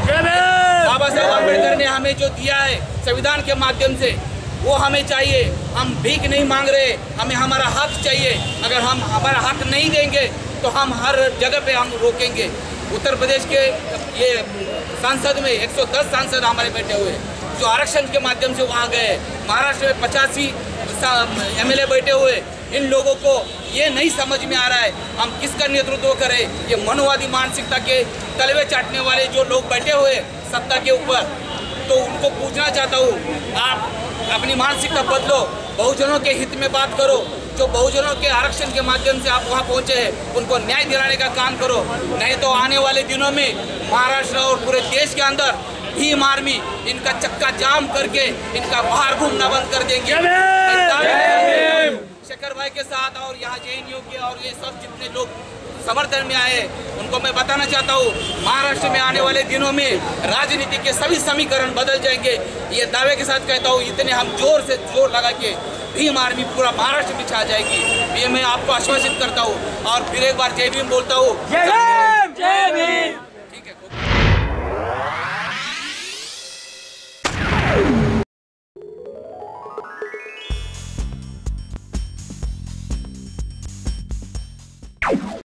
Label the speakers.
Speaker 1: बाबा साहब अम्बेडकर ने हमें जो दिया है संविधान के माध्यम से, वो हमें चाहिए। हम भीख नहीं मांग रहे, हमें हमारा हक चाहिए। अगर हम हमारा हक नहीं देंगे तो हम हर जगह पे हम रोकेंगे। उत्तर प्रदेश के ये सांसद में 110 सांसद हमारे बैठे हुए जो आरक्षण के माध्यम से वहाँ गए। महाराष्ट्र में 85 MLA बैठे हुए। इन लोगों को ये नहीं समझ में आ रहा है हम किसका नेतृत्व करें। ये मनोवादी मानसिकता के तलवे चाटने वाले जो लोग बैठे हुए सत्ता के ऊपर, तो उनको पूछना चाहता हूँ, आप अपनी मानसिकता बदलो, बहुजनों के हित में बात करो। जो बहुजनों के आरक्षण के माध्यम से आप वहाँ पहुँचे हैं उनको न्याय दिलाने का काम करो। नहीं तो आने वाले दिनों में महाराष्ट्र और पूरे देश के अंदर भीम आर्मी इनका चक्का जाम करके इनका बाहर घूमना बंद कर देंगे। शेखर भाई के साथ और यहाँ JNU के और ये सब जितने लोग समर्थन में आए उनको मैं बताना चाहता हूँ, महाराष्ट्र में आने वाले दिनों में राजनीति के सभी समीकरण बदल जाएंगे। ये दावे के साथ कहता हूँ, इतने हम जोर से जोर लगा के भीम आर्मी पूरा महाराष्ट्र में छा जाएगी, ये मैं आपको आश्वासित करता हूँ। और फिर एक बार जय भीम बोलता हूँ।
Speaker 2: जय भीम।